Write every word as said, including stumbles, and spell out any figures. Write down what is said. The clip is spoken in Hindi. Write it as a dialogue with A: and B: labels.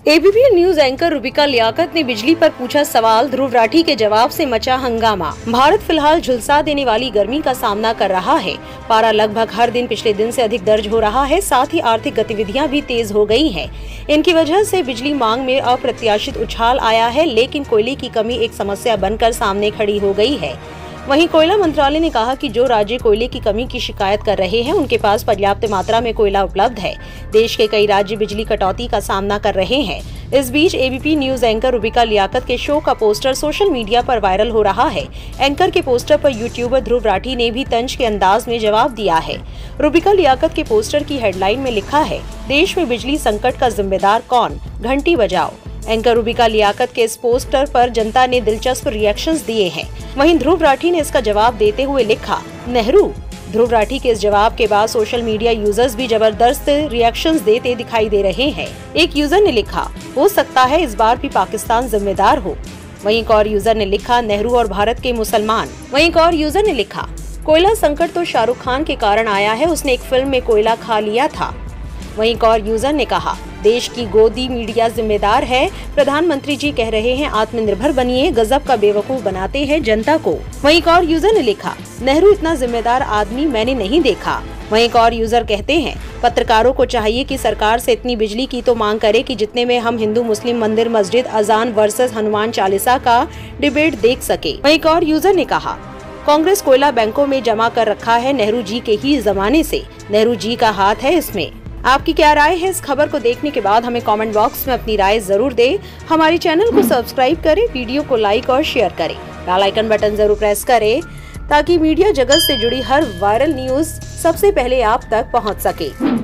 A: ABP news anchor Rubika Liyaquat ने बिजली पर पूछा सवाल, ध्रुव राठी के जवाब से मचा हंगामा। भारत फिलहाल झुलसा देने वाली गर्मी का सामना कर रहा है। पारा लगभग हर दिन पिछले दिन से अधिक दर्ज हो रहा है। साथ ही आर्थिक गतिविधियां भी तेज हो गई हैं। इनकी वजह से बिजली मांग में अप्रत्याशित उछाल आया है, लेकिन कोयले की कमी एक समस्या बनकर सामने खड़ी हो गई है। वहीं कोयला मंत्रालय ने कहा कि जो राज्य कोयले की कमी की शिकायत कर रहे हैं, उनके पास पर्याप्त मात्रा में कोयला उपलब्ध है। देश के कई राज्य बिजली कटौती का सामना कर रहे हैं। इस बीच ABP news anchor Rubika Liyaquat के शो का पोस्टर सोशल मीडिया पर वायरल हो रहा है। एंकर के पोस्टर पर यूट्यूबर ध्रुव राठी ने भी तंज के अंदाज में जवाब दिया है। रुबिका लियाकत के पोस्टर की हेडलाइन में लिखा है, देश में बिजली संकट का जिम्मेदार कौन, घंटी बजाओ। एंकर रुबिका लियाकत के इस पोस्टर पर जनता ने दिलचस्प रिएक्शंस दिए हैं। वहीं ध्रुव राठी ने इसका जवाब देते हुए लिखा, नेहरू। ध्रुव राठी के इस जवाब के बाद सोशल मीडिया यूजर्स भी जबरदस्त रिएक्शंस देते दिखाई दे रहे हैं। एक यूजर ने लिखा, हो सकता है इस बार भी पाकिस्तान जिम्मेदार हो। वहीं एक और यूजर ने लिखा, नेहरू और भारत के मुसलमान। वहीं एक और यूजर ने लिखा, कोयला संकट तो शाहरुख खान के कारण आया है, उसने एक फिल्म में कोयला खा लिया था। वहीं एक और यूजर ने कहा, देश की गोदी मीडिया जिम्मेदार है। प्रधानमंत्री जी कह रहे हैं आत्मनिर्भर बनिए, गजब का बेवकूफ बनाते हैं जनता को। वहीं एक और यूजर ने लिखा, नेहरू इतना जिम्मेदार आदमी मैंने नहीं देखा। वहीं एक और यूजर कहते हैं, पत्रकारों को चाहिए कि सरकार से इतनी बिजली की तो मांग करे कि जितने में हम हिंदू मुस्लिम मंदिर मस्जिद अजान वर्सेस हनुमान चालीसा का डिबेट देख सके। वहीं एक और यूजर ने कहा, कांग्रेस कोयला बैंकों में जमा कर रखा है नेहरू जी के ही जमाने से, नेहरू जी का हाथ है इसमें। आपकी क्या राय है इस खबर को देखने के बाद? हमें कमेंट बॉक्स में अपनी राय जरूर दें। हमारे चैनल को सब्सक्राइब करें, वीडियो को लाइक और शेयर करें, बेल आइकन बटन जरूर प्रेस करें ताकि मीडिया जगत से जुड़ी हर वायरल न्यूज सबसे पहले आप तक पहुंच सके।